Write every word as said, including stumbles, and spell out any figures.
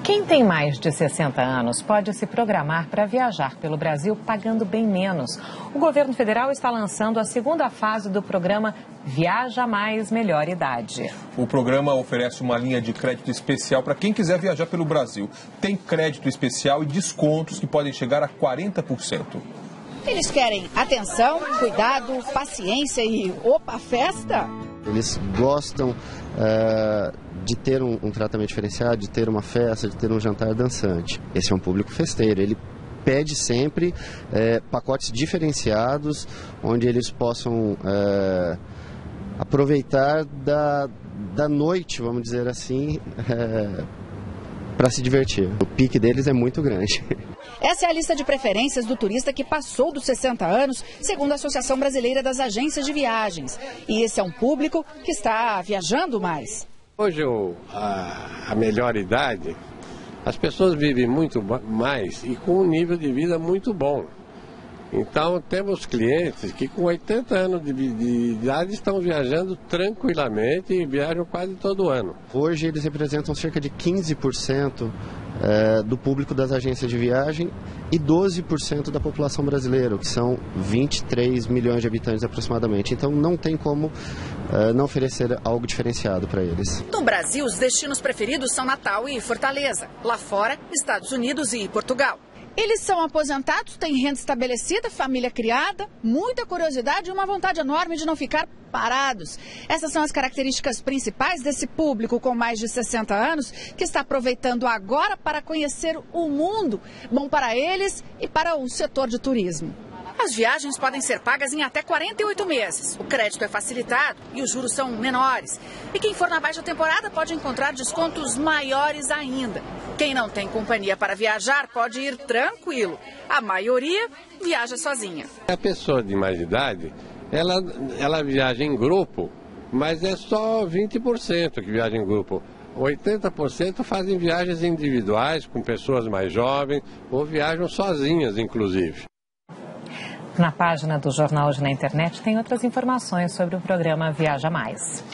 Quem tem mais de sessenta anos pode se programar para viajar pelo Brasil pagando bem menos. O governo federal está lançando a segunda fase do programa Viaja Mais Melhor Idade. O programa oferece uma linha de crédito especial para quem quiser viajar pelo Brasil. Tem crédito especial e descontos que podem chegar a quarenta por cento. Eles querem atenção, cuidado, paciência e, opa, festa? Eles gostam uh, de ter um, um tratamento diferenciado, de ter uma festa, de ter um jantar dançante. Esse é um público festeiro, ele pede sempre uh, pacotes diferenciados, onde eles possam uh, aproveitar da, da noite, vamos dizer assim, uh, para se divertir. O pique deles é muito grande. Essa é a lista de preferências do turista que passou dos sessenta anos, segundo a Associação Brasileira das Agências de Viagens. E esse é um público que está viajando mais. Hoje a, a melhor idade, as pessoas vivem muito mais e com um nível de vida muito bom. Então temos clientes que com oitenta anos de, de idade estão viajando tranquilamente e viajam quase todo ano. Hoje eles representam cerca de quinze por cento é, do público das agências de viagem e doze por cento da população brasileira, que são vinte e três milhões de habitantes aproximadamente. Então não tem como é, não oferecer algo diferenciado para eles. No Brasil, os destinos preferidos são Natal e Fortaleza. Lá fora, Estados Unidos e Portugal. Eles são aposentados, têm renda estabelecida, família criada, muita curiosidade e uma vontade enorme de não ficar parados. Essas são as características principais desse público com mais de sessenta anos que está aproveitando agora para conhecer o mundo, bom para eles e para o setor de turismo. As viagens podem ser pagas em até quarenta e oito meses. O crédito é facilitado e os juros são menores. E quem for na baixa temporada pode encontrar descontos maiores ainda. Quem não tem companhia para viajar pode ir tranquilo. A maioria viaja sozinha. A pessoa de mais idade, ela, ela viaja em grupo, mas é só vinte por cento que viaja em grupo. oitenta por cento fazem viagens individuais com pessoas mais jovens ou viajam sozinhas, inclusive. Na página do Jornal Hoje na Internet tem outras informações sobre o programa Viaja Mais.